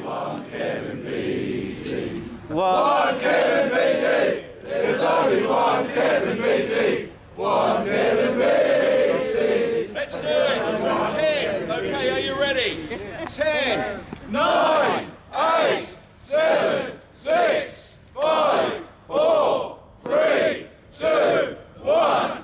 One Kevin Beattie. One Kevin Beattie. There's only one Kevin Beattie. One Kevin Beattie. Let's do it. 10. Okay, are you ready? 10, 9, 8, 7, 6, 5, 4, 3, 2, 1.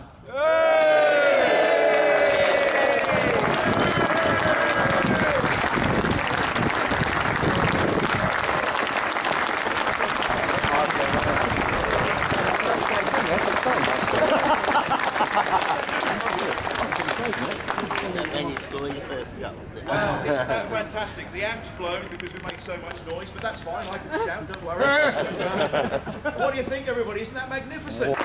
Wow, isn't that fantastic? The amp's blown because we make so much noise, but that's fine, I can shout, don't worry. What do you think, everybody? Isn't that magnificent?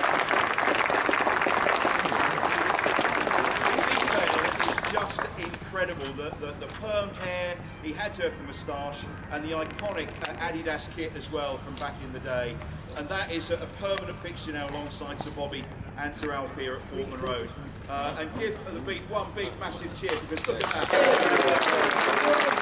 It's just incredible. The permed hair, he had to have the moustache, and the iconic Adidas kit as well from back in the day. And that is a permanent fixture now alongside Sir Bobby and Sir Alf here at Portman Road. And give the Beat one big massive cheer, because look at that.